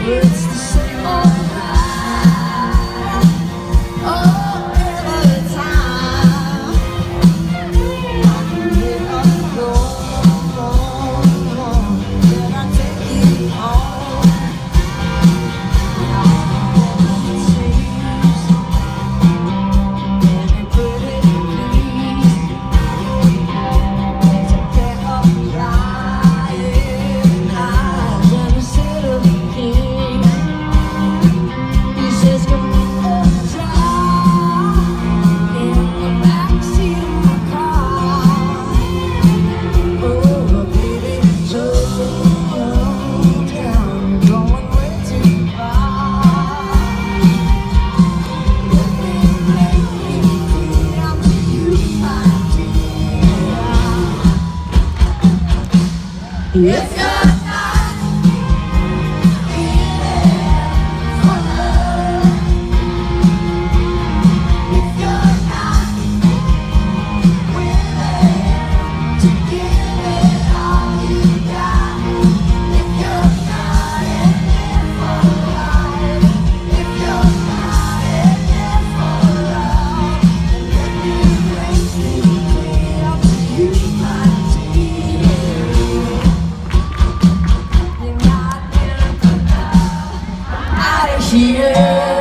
It's the same old lie. Oh, every time I can get up, then I take you home. It seems very pretty, please. It's a pair of lying eyes and a set of kings. He says, come on, drive in the backseat of my car. Oh, baby, slow down, you're going way too far. Let me make it clear to you, my dear. If you're not feeling for love, if you're not willing to give it all you got, if you're not in it for life, if you're not in it for love, then let me make it clear to you, my dear. You're not in it for love. I'm outta here.